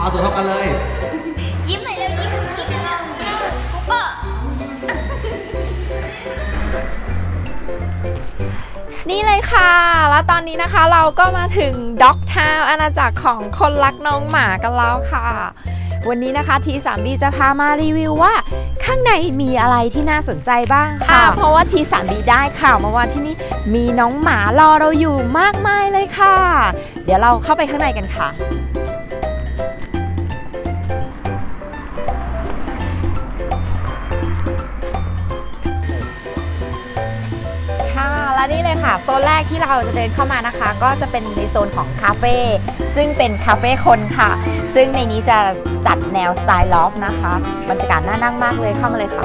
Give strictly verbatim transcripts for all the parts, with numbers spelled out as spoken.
เอาตัวเท่ากันเลยยิ้มหน่อยเร็วยิ้มยิ้มกับเราคุปเปอร์นี่เลยค่ะแล้วตอนนี้นะคะเราก็มาถึงด็อกทาวน์อาณาจักรของคนรักน้องหมากันแล้วค่ะวันนี้นะคะที ทรี บี จะพามารีวิวว่าข้างในมีอะไรที่น่าสนใจบ้างค่ะเพราะว่าที ทรี บี ได้ข่าวมาว่าที่นี่มีน้องหมารอเราอยู่มากมายเลยค่ะเดี๋ยวเราเข้าไปข้างในกันค่ะและนี่เลยค่ะโซนแรกที่เราจะเดินเข้ามานะคะก็จะเป็นในโซนของคาเฟ่ซึ่งเป็นคาเฟ่คนค่ะซึ่งในนี้จะจัดแนวสไตล์ลอฟนะคะบรรยากาศน่านั่งมากเลยเข้ามาเลยค่ะ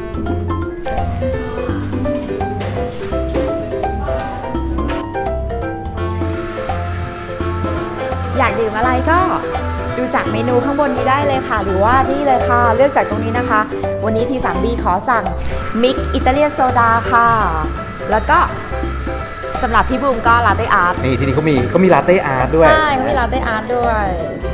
อยากดื่มอะไรก็ดูจากเมนูข้างบนนี้ได้เลยค่ะหรือว่านี่เลยค่ะเลือกจากตรงนี้นะคะวันนี้ที ทรี บี ขอสั่งมิกอิตาเลียนโซดาค่ะแล้วก็สำหรับพี่บูมก็ลาเต้อาร์ตนี่ที่นี่เขามีเขามีลาเต้อาร์ตด้วยใช่เขามีลาเต้อาร์ตด้วย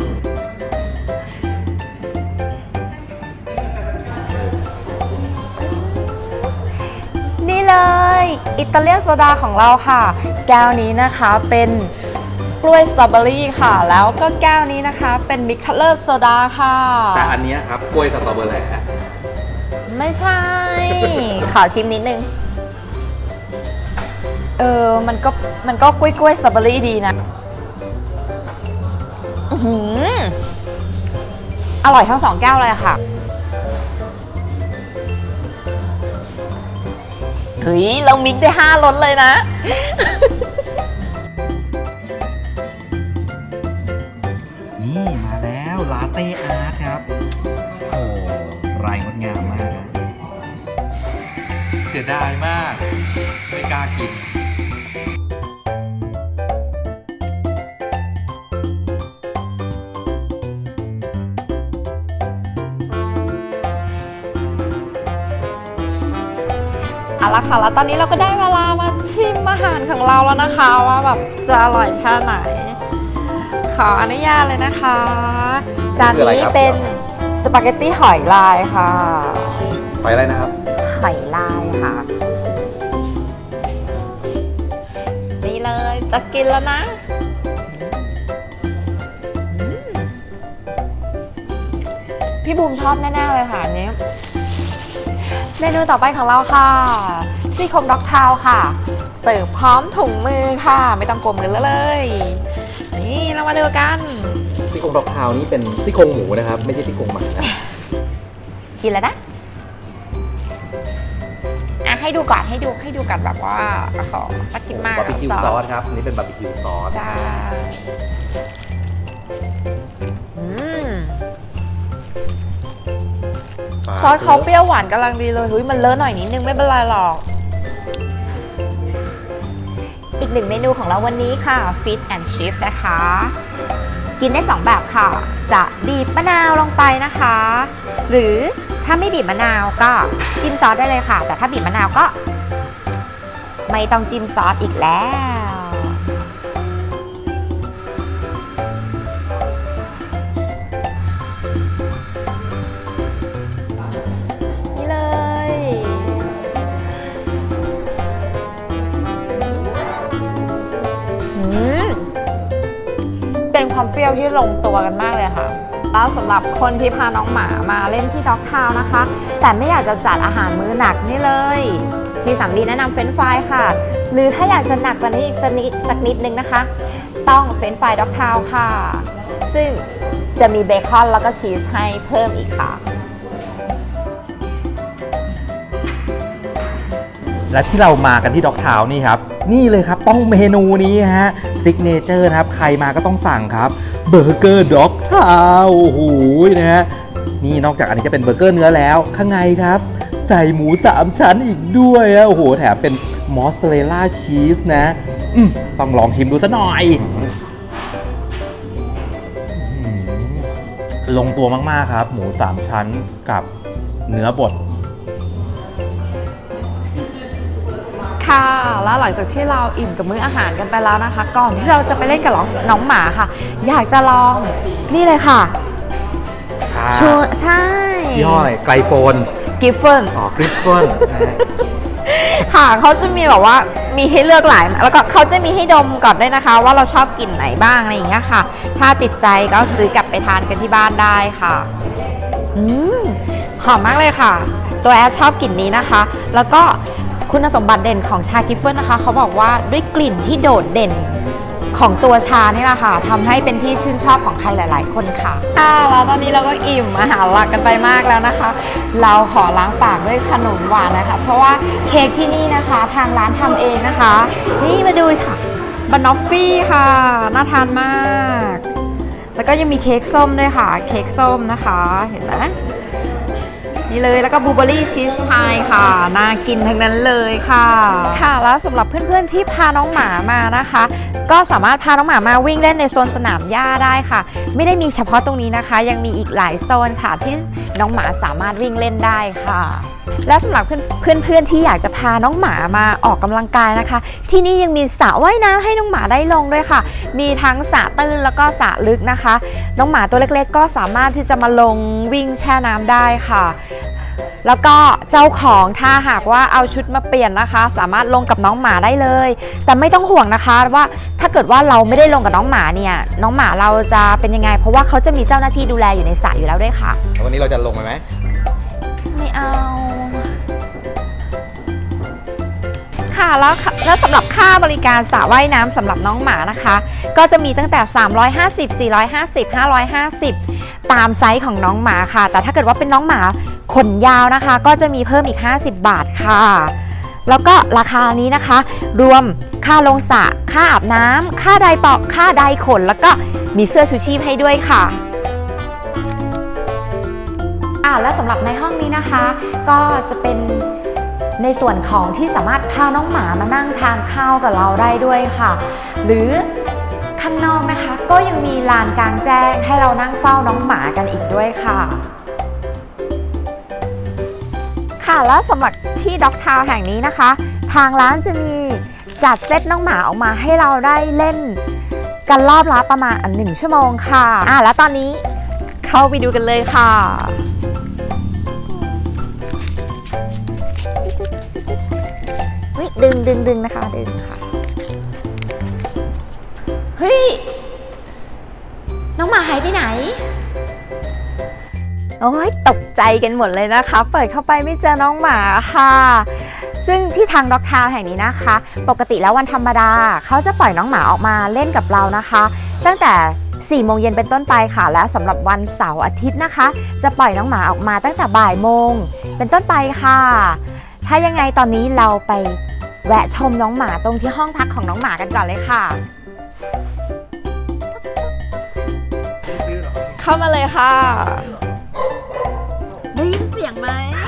นี่เลยอิตาเลียนโซดาของเราค่ะแก้วนี้นะคะเป็นกล้วยสตรอเบอรี่ค่ะแล้วก็แก้วนี้นะคะเป็นมิกคัลเลอร์โซดาค่ะแต่อันนี้ครับกล้วยสตรอเบอรี่ไม่ใช่ขอชิมนิดนึงเออมันก็มันก็กล้วยกล้วยสตรอเบอรี่ดีนะอือหืออร่อยทั้งสองแก้วเลยค่ะเฮ้ยเรามิกได้ห้ารสเลยนะนี่มาแล้วลาเต้อาร์ตครับโอ้รายงดงามมากเสียดายมากไม่กล้ากินเอาละค่ะแล้วตอนนี้เราก็ได้เวลามาชิมอาหารของเราแล้วนะคะว่าแบบจะอร่อยแค่ไหนขออนุญาตเลยนะคะจานนี้เป็นสปาเกตตี้หอยลายค่ะหอยอะไรนะครับหอยลายค่ะนี่เลยจะกินแล้วนะพี่บูมชอบแน่ๆเลยค่ะอันนี้เมนูต่อไปของเราค่ะซี่โครงด็อกทาวค่ะเสิร์ฟพร้อมถุงมือค่ะไม่ต้องกลัวมือเลยนี่เรามาดูกันซี่โครงด็อกทาวนี้เป็นซี่โครงหมูนะครับไม่ใช่ซี่โครงหมานะกินแล้วนะอ่ะให้ดูก่อนให้ดูให้ดูกันแบบว่าขอสักกินมากบาร์บีคิวซอสครับนี่เป็นบาร์บีคิวซอสใช่ซอสเขาเปรี้ยวหวานกำลังดีเลยเฮ้ยมันเลอะหน่อยนิดนึงไม่เป็นไรหรอกอีกหนึ่งเมนูของเราวันนี้ค่ะ Fish and Chips นะคะกินได้สองแบบค่ะจะบีบมะนาวลงไปนะคะหรือถ้าไม่บีบมะนาวก็จิ้มซอสได้เลยค่ะแต่ถ้าบีบมะนาวก็ไม่ต้องจิ้มซอสอีกแล้วเป็นความเปรี้ยวที่ลงตัวกันมากเลยค่ะแล้วสำหรับคนที่พาน้องหมามาเล่นที่ด็อกทาวน์นะคะแต่ไม่อยากจะจัดอาหารมื้อหนักนี่เลยที่สามีแนะนำเฟรนช์ฟรายค่ะหรือถ้าอยากจะหนักกว่านี้อีกสักนิดสักนิดนึงนะคะต้องเฟรนช์ฟรายด็อกทาวน์ค่ะซึ่งจะมีเบคอนแล้วก็ชีสให้เพิ่มอีกค่ะและที่เรามากันที่ด็อกทาวน์นี่ครับนี่เลยครับต้องเมนูนี้ฮะซิกเนเจอร์นะครับใครมาก็ต้องสั่งครับเบอร์เกอร์ด็อกทาวน์โอ้โหนะฮะนี่นอกจากอันนี้จะเป็นเบอร์เกอร์เนื้อแล้วข้างในครับใส่หมูสามชั้นอีกด้วยฮะโอ้โหแถมเป็นมอสซาเรลล่าชีสนะอืมต้องลองชิมดูซะหน่อยลงตัวมากๆครับหมูสามชั้นกับเนื้อบดค่ะแล้วหลังจากที่เราอิ่มกับมื้ออาหารกันไปแล้วนะคะก่อนที่เราจะไปเล่นกับน้องหมาค่ะอยากจะลองนี่เลยค่ะาใช่ยี่ห้ออะไรไกลโฟนกิฟเฟนอ๋อกริฟเฟนค่ะเขาจะมีแบบว่ามีให้เลือกหลายแล้วก็เขาจะมีให้ดมก่อนด้วยนะคะว่าเราชอบกลิ่นไหนบ้างอะไรอย่างเงี้ยค่ะถ้าติดใจก็ซื้อกลับไปทานกันที่บ้านได้ค่ะอืมหอมมากเลยค่ะตัวแอดชอบกลิ่นนี้นะคะแล้วก็คุณสมบัติเด่นของชากิฟเฟนนะคะเขาบอกว่าด้วยกลิ่นที่โดดเด่นของตัวชานี่แหละค่ะทำให้เป็นที่ชื่นชอบของใครหลายๆคนค่ะค่ะแล้วตอนนี้เราก็อิ่มอาหารหลักกันไปมากแล้วนะคะเราขอล้างปากด้วยขนมหวานนะคะเพราะว่าเค้กที่นี่นะคะทางร้านทำเองนะคะนี่มาดูค่ะบานอฟฟี่ค่ะน่าทานมากแล้วก็ยังมีเค้กส้มด้วยค่ะเค้กส้มนะคะเห็นไหมนี่เลยแล้วก็บลูเบอร์รี่ชีสพายค่ะน่ากินทั้งนั้นเลยค่ะค่ะแล้วสำหรับเพื่อนๆที่พาน้องหมามานะคะก็สามารถพาน้องหมามาวิ่งเล่นในโซนสนามหญ้าได้ค่ะไม่ได้มีเฉพาะตรงนี้นะคะยังมีอีกหลายโซนค่ะที่น้องหมาสามารถวิ่งเล่นได้ค่ะและสำหรับเพื่อนๆที่อยากจะพาน้องหมามาออกกำลังกายนะคะที่นี่ยังมีสระว่ายน้ำให้น้องหมาได้ลงด้วยค่ะมีทั้งสระตื้นแล้วก็สระลึกนะคะน้องหมาตัวเล็กๆก็สามารถที่จะมาลงวิ่งแช่น้ำได้ค่ะแล้วก็เจ้าของถ้าหากว่าเอาชุดมาเปลี่ยนนะคะสามารถลงกับน้องหมาได้เลยแต่ไม่ต้องห่วงนะคะว่าถ้าเกิดว่าเราไม่ได้ลงกับน้องหมาเนี่ยน้องหมาเราจะเป็นยังไงเพราะว่าเขาจะมีเจ้าหน้าที่ดูแลอยู่ในสระอยู่แล้วด้วยค่ะวันนี้เราจะลงไปไหมไม่เอาค่ะแล้วแล้วสำหรับค่าบริการสระว่ายน้ำสำหรับน้องหมานะคะก็จะมีตั้งแต่สามร้อยห้าสิบ สี่ร้อยห้าสิบ ห้าร้อยห้าสิบตามไซส์ของน้องหมาค่ะแต่ถ้าเกิดว่าเป็นน้องหมาขนยาวนะคะก็จะมีเพิ่มอีกห้าสิบบาทค่ะแล้วก็ราคานี้นะคะรวมค่าลงสระค่าอาบน้ำค่าไดร์เป่าค่าไดร์ขนแล้วก็มีเสื้อชูชีพให้ด้วยค่ะอ่าและสำหรับในห้องนี้นะคะก็จะเป็นในส่วนของที่สามารถพาน้องหมามานั่งทานข้าวกับเราได้ด้วยค่ะหรือข้างนอกนะคะก็ยังมีลานกลางแจ้งให้เรานั่งเฝ้าน้องหมากันอีกด้วยค่ะค่ะแล้วสำหรับที่ด็อกทาวน์แห่งนี้นะคะทางร้านจะมีจัดเซตน้องหมาออกมาให้เราได้เล่นกันรอบละประมาณหนึ่งชั่วโมงค่ะอ่ะแล้วตอนนี้เข้าไปดูกันเลยค่ะดึงดึงดึงนะคะดึงค่ะเฮ้ยน้องหมาหายไปไหนโอ้ยตกใจกันหมดเลยนะคะเปิดเข้าไปไม่เจอน้องหมาค่ะซึ่งที่ทางด็อกทาวน์แห่งนี้นะคะปกติแล้ววันธรรมดาเขาจะปล่อยน้องหมาออกมาเล่นกับเรานะคะตั้งแต่สี่โมงเย็นเป็นต้นไปค่ะและสำหรับวันเสาร์อาทิตย์นะคะจะปล่อยน้องหมาออกมาตั้งแต่บ่ายโมงเป็นต้นไปค่ะถ้ายังไงตอนนี้เราไปแวะชมน้องหมาตรงที่ห้องพักของน้องหมากันก่อนเลยค่ะเข้ามาเลยค่ะได้ยินเสียงไหม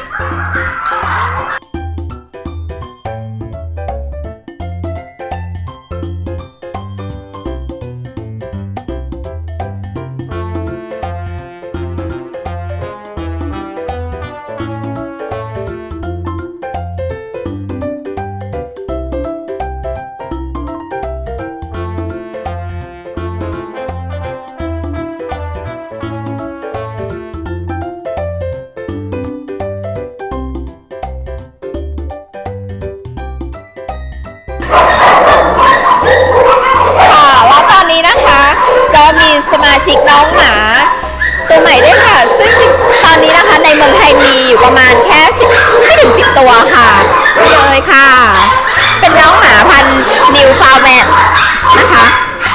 ก็มีสมาชิกน้องหมาตัวใหม่ด้วยค่ะซึ่งตอนนี้นะคะในเมืองไทยมีอยู่ประมาณแค่สิบไม่ถึงสิบตัวค่ะเลยค่ะเป็นน้องหมาพันธุ์นิวฟาวแมนนะคะ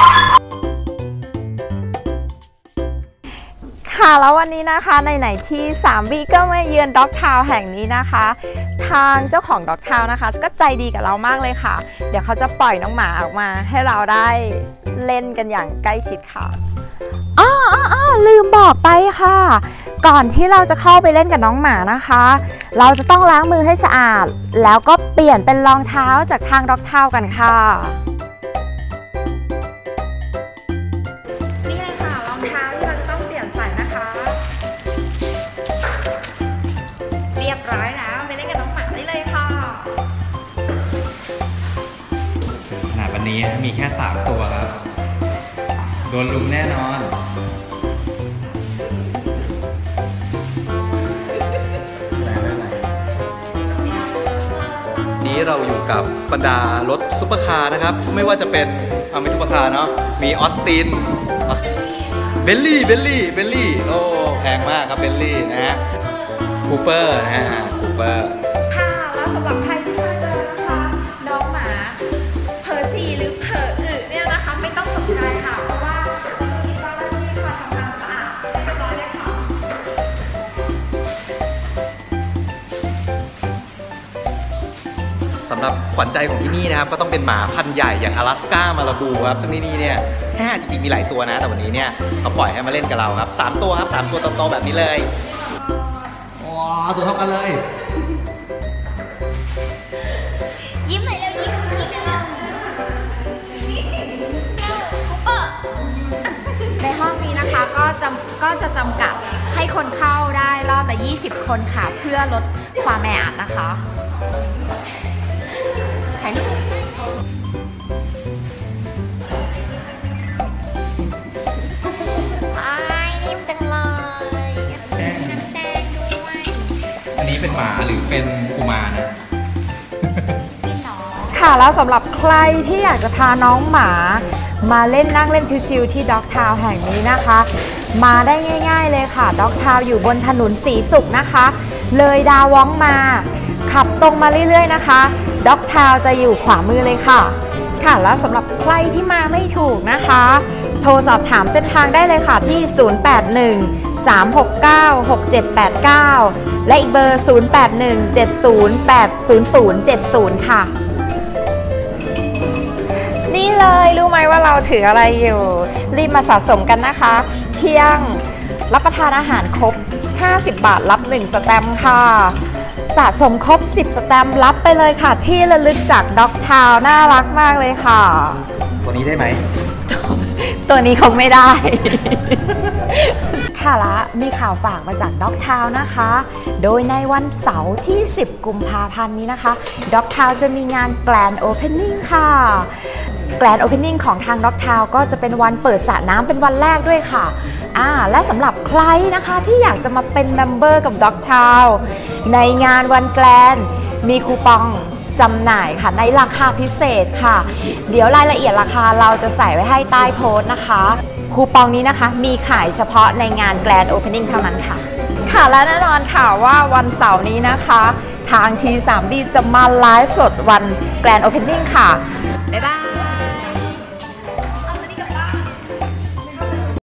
ค่ะแล้ววันนี้นะคะในไหนที่สามวีก็มาเยือนด็อกทาวน์แห่งนี้นะคะทางเจ้าของด็อกทาวน์นะคะก็ใจดีกับเรามากเลยค่ะเดี๋ยวเขาจะปล่อยน้องหมาออกมาให้เราได้เล่นกันอย่างใกล้ชิดค่ะอ้ออ้อลืมบอกไปค่ะก่อนที่เราจะเข้าไปเล่นกับน้องหมานะคะเราจะต้องล้างมือให้สะอาดแล้วก็เปลี่ยนเป็นรองเท้าจากทางด็อกทาวน์กันค่ะนี่เลยค่ะรองเท้าที่เราจะต้องเปลี่ยนใส่นะคะเรียบร้อยแล้วไปเล่นกับน้องหมาได้เลยค่ะขนาดวันนี้มีแค่สามตัวครับโดนลุมแน่นอนเราอยู่กับบรรดารถซุปเปอร์คาร์นะครับไม่ว่าจะเป็นเอาไม่ซุปเปอร์คาร์เนาะมีออสตินเบลลี่เบลลี่เบลลี่โอ้แพงมากครับเบลลี่นะฮะคูเปอร์นะฮะคูเปอร์ค่ะแล้วสำหรับใครที่มาเจอนะคะน้องหมาเผลอฉี่หรือเผลออึเนี่ยนะคะไม่ต้องตกใจค่ะเพราะว่ามีเจ้าหน้าที่คอยทำความสะอาดเรียบร้อยเลยค่ะสำหรับขวัญใจของที่นี่นะครับก็ต้องเป็นหมาพันธุ์ใหญ่อย่างอลาสก้ามาลาบูครับซึ่งที่นี่เนี่ยแค่จริงๆมีหลายตัวนะแต่วันนี้เนี่ยเขาปล่อยให้มาเล่นกับเราครับสามตัวครับสามตัวโตๆแบบนี้เลยว้าวตัวเท่ากันเลยยิ้มหน่อยเร็วยิ้มยิ้มเร็วในห้องนี้นะคะก็จะก็จะจำกัดให้คนเข้าได้รอบละยี่สิบคนค่ะเพื่อลดความแออัดนะคะถ่ายรูปอันนี้เป็นหมาหรือเป็นกุมารนะค่ะแล้วสำหรับใครที่อยากจะพาน้องหมามาเล่นนั่งเล่นชิลๆที่ด็อกทาวน์แห่งนี้นะคะมาได้ง่ายๆเลยค่ะด็อกทาวน์อยู่บนถนนสีสุขนะคะเลยดาวองมาขับตรงมาเรื่อยๆนะคะด็อกทาวน์จะอยู่ขวามือเลยค่ะค่ะแล้วสำหรับใครที่มาไม่ถูกนะคะโทรสอบถามเส้นทางได้เลยค่ะที่ศูนย์ แปด หนึ่ง สาม หก เก้า หก เจ็ด แปด เก้าและอีกเบอร์ ศูนย์ แปด หนึ่ง เจ็ด ศูนย์ แปด ศูนย์ ศูนย์ เจ็ด ศูนย์ ค่ะนี่เลยรู้ไหมว่าเราถืออะไรอยู่รีบมาสะสมกันนะคะเที่ยงรับประทานอาหารครบห้าสิบบาทรับหนึ่งสแตมป์ค่ะสะสมครบสิบสแตมป์รับไปเลยค่ะที่ระลึกจากด็อกทาวน์น่ารักมากเลยค่ะตัวนี้ได้ไหมตัวนี้คงไม่ได้ ค่ะละมีข่าวฝากมาจากด็อกทาวน์นะคะโดยในวันเสาร์ที่สิบกุมภาพันธ์นี้นะคะด็อกทาวน์จะมีงานแกรนด์โอเพนนิ่งค่ะแกรนด์โอเพนนิ่งของทางด็อกทาวน์ก็จะเป็นวันเปิดสระน้ำเป็นวันแรกด้วยค่ะอ่าและสำหรับใครนะคะที่อยากจะมาเป็นเมมเบอร์กับด็อกทาวน์ในงานวันแกรนด์มีคูปองจำหน่ายค่ะในราคาพิเศษค่ะเดี๋ยวรายละเอียดราคาเราจะใส่ไว้ให้ใต้โพสต์นะคะคูปองนี้นะคะมีขายเฉพาะในงานแกรนด์โอเพนนิ่งเท่านั้นค่ะค่ะและแน่นอนค่ะว่าวันเสาร์นี้นะคะทาง ที ทรี ดี จะมาไลฟ์สดวันแกรนด์โอเพนนิ่งค่ะบ๊ายบาย